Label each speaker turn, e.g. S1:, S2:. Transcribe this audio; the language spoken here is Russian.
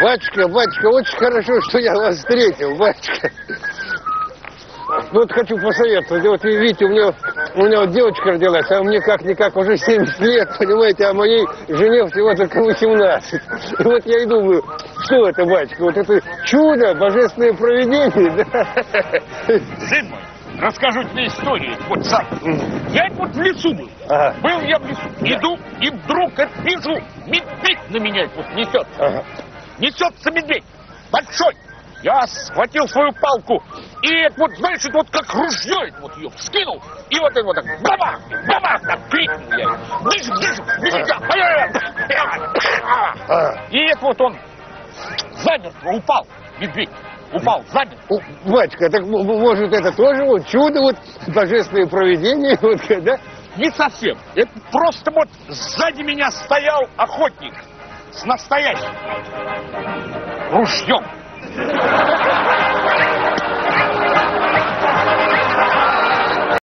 S1: Батюшка, батюшка, очень хорошо, что я вас встретил, батюшка. Ну вот хочу посоветовать. Вот видите, у меня вот девочка родилась, а мне как-никак уже 70 лет, понимаете, а моей жене всего только 18. И вот я и думаю, что это, батюшка, вот это чудо, божественное провидение, да?
S2: Сын мой, расскажу тебе историю. Вот сам. Я вот в лесу был.
S1: Ага.
S2: Был я в лесу. Да. Иду, и вдруг вижу, медведь на меня вот несется. Ага. Несется медведь. Большой. Я схватил свою палку и вот, знаешь, вот как ружье, вот ее вскинул, и вот это вот так, бабах, бабах, так крикнул я. Ближе, ближе, ближе, и это вот он замертво упал, медведь. Упал, замертво.
S1: Батюшка, так может это тоже вот чудо, вот божественное провидение, вот, да?
S2: Не совсем. Это просто вот сзади меня стоял охотник с настоящим ружьем.